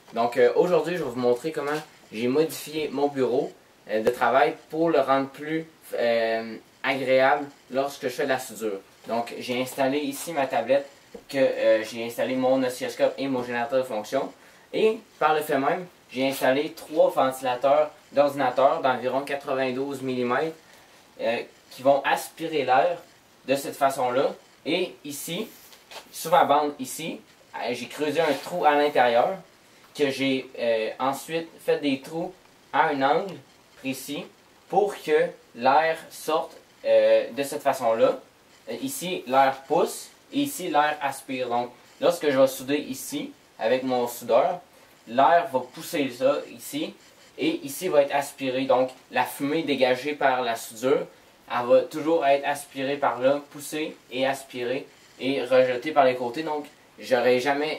Donc aujourd'hui, je vais vous montrer comment j'ai modifié mon bureau de travail pour le rendre plus agréable lorsque je fais de la soudure. Donc j'ai installé ici ma tablette que j'ai installé mon oscilloscope et mon générateur de fonction. Et par le fait même, j'ai installé 3 ventilateurs d'ordinateur d'environ 92 mm qui vont aspirer l'air de cette façon-là. Et ici, sur ma bande ici, j'ai creusé un trou à l'intérieur que j'ai ensuite fait des trous à un angle précis pour que l'air sorte de cette façon-là. Ici, l'air pousse et ici, l'air aspire. Donc, lorsque je vais souder ici avec mon soudeur, l'air va pousser ça ici et ici va être aspiré. Donc, la fumée dégagée par la soudure, elle va toujours être aspirée par là, poussée et aspirée et rejetée par les côtés. Donc, j'aurai jamais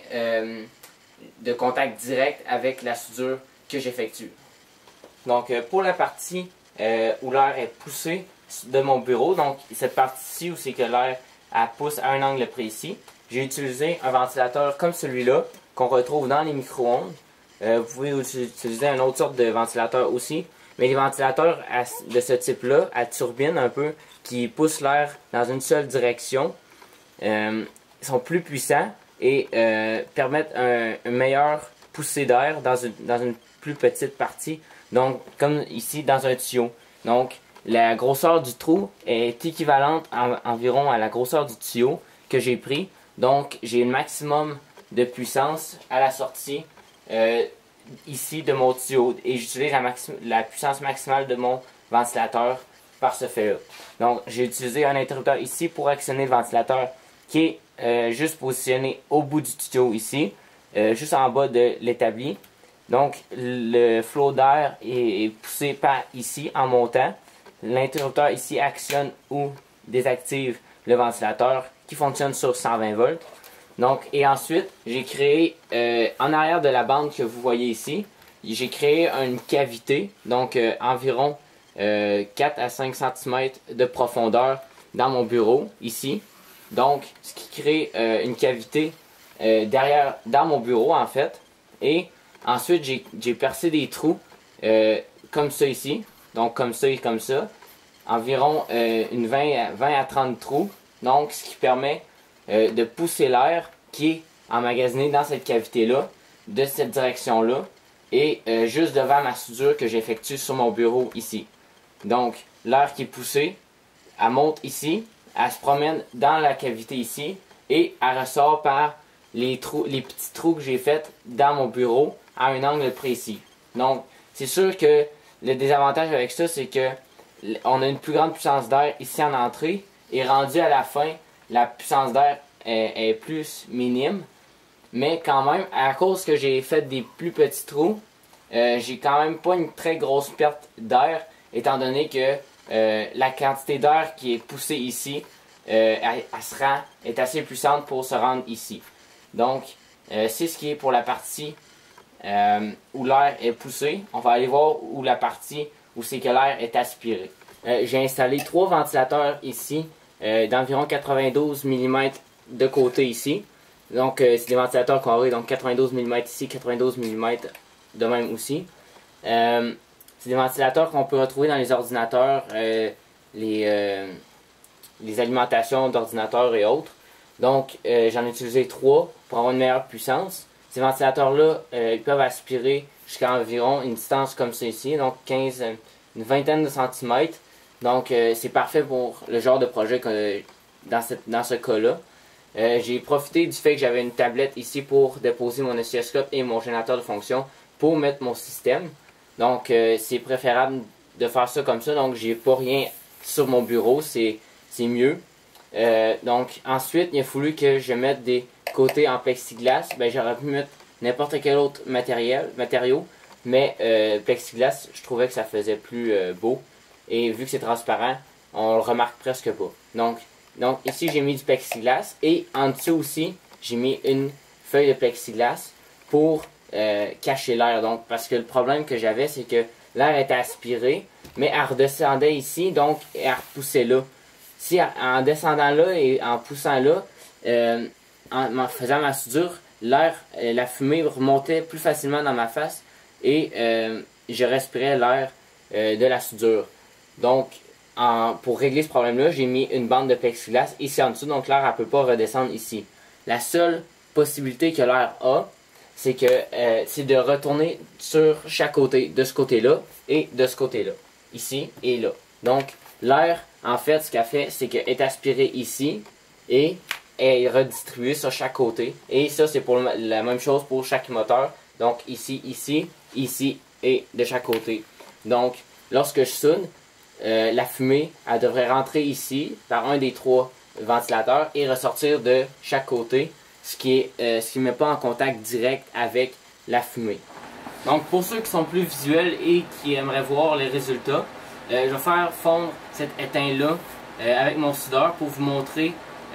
de contact direct avec la soudure que j'effectue. Donc, pour la partie où l'air est poussé de mon bureau, donc cette partie-ci où c'est que l'air pousse à un angle précis, j'ai utilisé un ventilateur comme celui-là qu'on retrouve dans les micro-ondes. Vous pouvez utiliser une autre sorte de ventilateur aussi, mais les ventilateurs de ce type-là, à turbine un peu, qui poussent l'air dans une seule direction, sont plus puissants et permettent une meilleure poussée d'air dans une plus petite partie, donc comme ici dans un tuyau. Donc la grosseur du trou est équivalente environ à la grosseur du tuyau que j'ai pris, donc j'ai le maximum de puissance à la sortie ici de mon tuyau et j'utilise la puissance maximale de mon ventilateur par ce fait-là. Donc j'ai utilisé un interrupteur ici pour actionner le ventilateur qui est juste positionné au bout du tuyau ici, juste en bas de l'établi. Donc le flot d'air est poussé par ici en montant. L'interrupteur ici actionne ou désactive le ventilateur qui fonctionne sur 120 volts. Donc, et ensuite, j'ai créé, en arrière de la bande que vous voyez ici, j'ai créé une cavité, donc environ 4 à 5 cm de profondeur dans mon bureau, ici. Donc, ce qui crée une cavité dans mon bureau, en fait. Et ensuite, j'ai percé des trous comme ça ici, donc comme ça et comme ça. Environ 20 à 30 trous, donc ce qui permet de pousser l'air qui est emmagasiné dans cette cavité-là, de cette direction-là, et juste devant ma soudure que j'effectue sur mon bureau ici. Donc, l'air qui est poussé, elle monte ici, elle se promène dans la cavité ici, et elle ressort par les petits trous que j'ai faits dans mon bureau à un angle précis. Donc, c'est sûr que le désavantage avec ça, c'est que on a une plus grande puissance d'air ici en entrée, et rendu à la fin, la puissance d'air est plus minime. Mais quand même, à cause que j'ai fait des plus petits trous, j'ai quand même pas une très grosse perte d'air, étant donné que la quantité d'air qui est poussée ici est assez puissante pour se rendre ici. Donc, c'est ce qui est pour la partie où l'air est poussé. On va aller voir où la partie où c'est que l'air est aspiré. J'ai installé 3 ventilateurs ici d'environ 92 mm de côté ici. Donc c'est des ventilateurs carrés, donc 92 mm ici, 92 mm de même aussi. C'est des ventilateurs qu'on peut retrouver dans les ordinateurs, les alimentations d'ordinateurs et autres. Donc j'en ai utilisé 3 pour avoir une meilleure puissance. Ces ventilateurs-là, ils peuvent aspirer jusqu'à environ une distance comme ça ici, donc une vingtaine de centimètres. Donc c'est parfait pour le genre de projet que dans ce cas-là. J'ai profité du fait que j'avais une tablette ici pour déposer mon oscilloscope et mon générateur de fonction pour mettre mon système. Donc c'est préférable de faire ça comme ça. Donc j'ai pas rien sur mon bureau, c'est mieux. Donc ensuite il a fallu que je mette des côtés en plexiglas. Ben j'aurais pu mettre n'importe quel autre matériau, mais plexiglas, je trouvais que ça faisait plus beau. Et vu que c'est transparent, on le remarque presque pas. Donc ici j'ai mis du plexiglas et en dessous aussi j'ai mis une feuille de plexiglas pour cacher l'air. Donc parce que le problème que j'avais, c'est que l'air était aspiré, mais elle redescendait ici, donc elle repoussait là. Si en descendant là et en poussant là, en faisant ma soudure, l'air, la fumée remontait plus facilement dans ma face et je respirais l'air de la soudure. Donc, pour régler ce problème-là, j'ai mis une bande de plexiglas ici en dessous, donc l'air ne peut pas redescendre ici. La seule possibilité que l'air a, c'est de retourner sur chaque côté, de ce côté-là et de ce côté-là, ici et là. Donc, l'air, en fait, ce qu'elle fait, c'est qu'elle est aspirée ici et est redistribuée sur chaque côté. Et ça, c'est pour la même chose pour chaque moteur. Donc, ici, ici, ici et de chaque côté. Donc, lorsque je soude, la fumée, elle devrait rentrer ici par un des 3 ventilateurs et ressortir de chaque côté, ce qui ne met pas en contact direct avec la fumée. Donc pour ceux qui sont plus visuels et qui aimeraient voir les résultats, je vais faire fondre cet étain-là avec mon soudeur pour vous montrer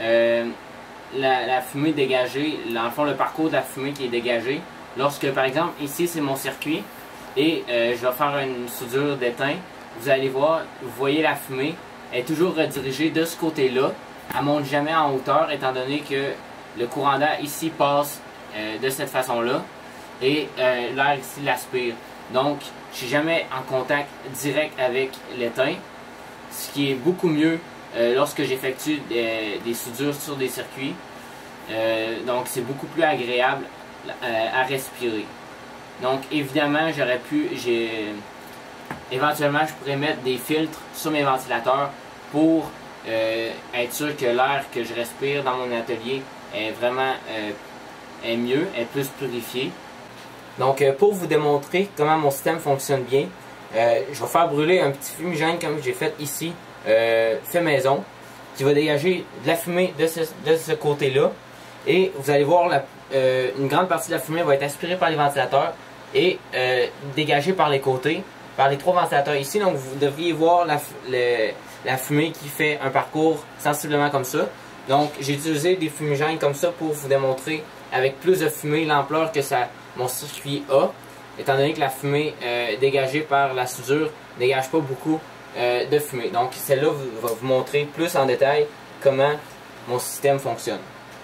la fumée dégagée, dans le fond le parcours de la fumée qui est dégagée. Lorsque par exemple ici c'est mon circuit et je vais faire une soudure d'étain, vous allez voir, vous voyez la fumée, elle est toujours redirigée de ce côté-là. Elle ne monte jamais en hauteur étant donné que le courant d'air ici passe de cette façon-là et l'air ici l'aspire. Donc, je ne suis jamais en contact direct avec l'étain, ce qui est beaucoup mieux lorsque j'effectue des soudures sur des circuits. Donc, c'est beaucoup plus agréable à respirer. Donc, évidemment, éventuellement, je pourrais mettre des filtres sur mes ventilateurs pour être sûr que l'air que je respire dans mon atelier est vraiment mieux, est plus purifié. Donc pour vous démontrer comment mon système fonctionne bien, je vais faire brûler un petit fumigène comme j'ai fait ici, fait maison, qui va dégager de la fumée de ce côté-là. Et vous allez voir, une grande partie de la fumée va être aspirée par les ventilateurs et dégagée par les côtés, par les 3 ventilateurs ici. Donc vous devriez voir la fumée qui fait un parcours sensiblement comme ça. Donc j'ai utilisé des fumigènes comme ça pour vous démontrer avec plus de fumée l'ampleur que mon circuit a, étant donné que la fumée dégagée par la soudure ne dégage pas beaucoup de fumée. Donc celle-là va vous montrer plus en détail comment mon système fonctionne.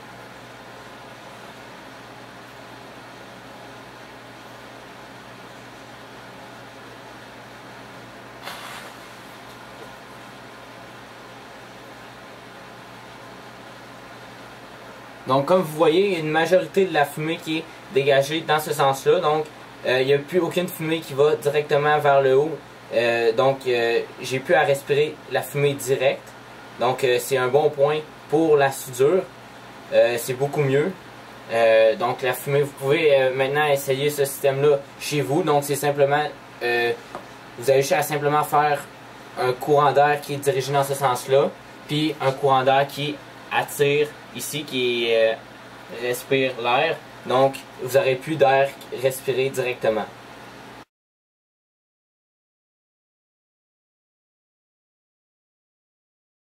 Donc comme vous voyez, il y a une majorité de la fumée qui est dégagée dans ce sens-là. Donc il n'y a plus aucune fumée qui va directement vers le haut. Donc j'ai plus à respirer la fumée directe. Donc c'est un bon point pour la soudure. C'est beaucoup mieux. Donc la fumée, vous pouvez maintenant essayer ce système-là chez vous. Donc c'est simplement, vous avez juste à simplement faire un courant d'air qui est dirigé dans ce sens-là. Puis un courant d'air qui attire ici, qui respire l'air. Donc vous n'aurez plus d'air respiré directement.